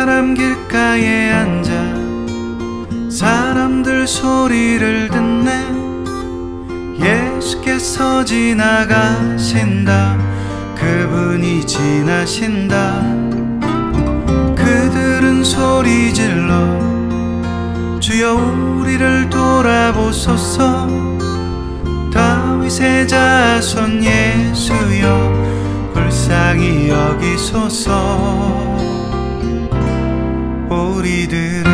사람 길가에 앉아 사람들 소리를 듣네. 예수께서 지나가신다. 그분이 지나신다. 그들은 소리질러 주여 우리를 돌아보소서. 다윗의 자손 예수여 불쌍히 여기소서. 우리들은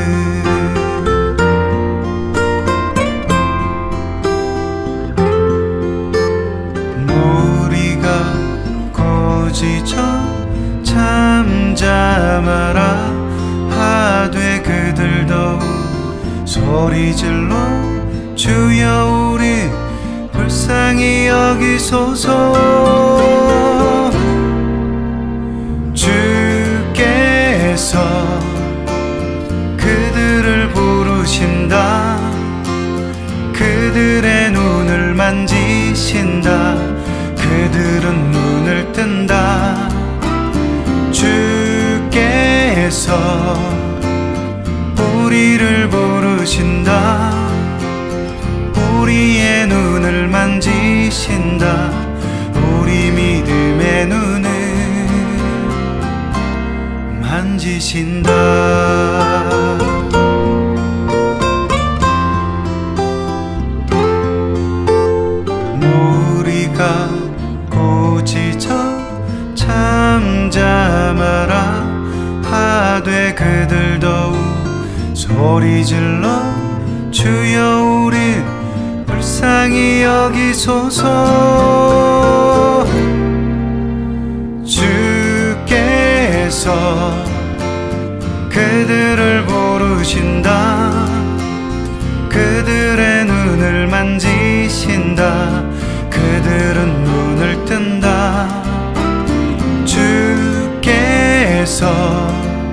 무리가 꾸짖어 잠잠하라 하되 그들 더욱 소리질러 주여 우리 불쌍히 여기소서. 주께서 그들을 부르신다. 그들의 눈을 만지신다. 그들은 눈을 뜬다. 주께서 우리를 부르신다. 우리의 눈을 만지신다. 우리 믿음의 눈을 만지신다. 무리가 꾸짖어 잠잠하라 하되 그들 더욱 소리질러 주여 우리 불쌍히 여기소서. 주께서 그들을 부르신다. 그들의 눈을 만지신다. 그들은 눈을 뜬다. 주께서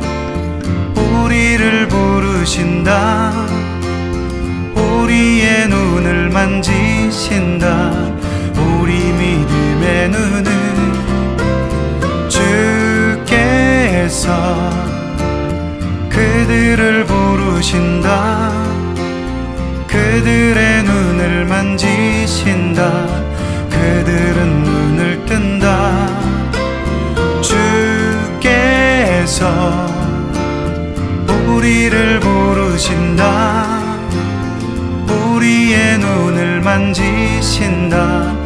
우리를 부르신다. 우리의 눈을 만지신다. 우리 믿음의 눈을. 주께서 그들을 부르신다. 그들의 눈을 만지신다. 그들은 눈을 뜬다. 주께서 우리를 부르신다. 우리의 눈을 만지신다.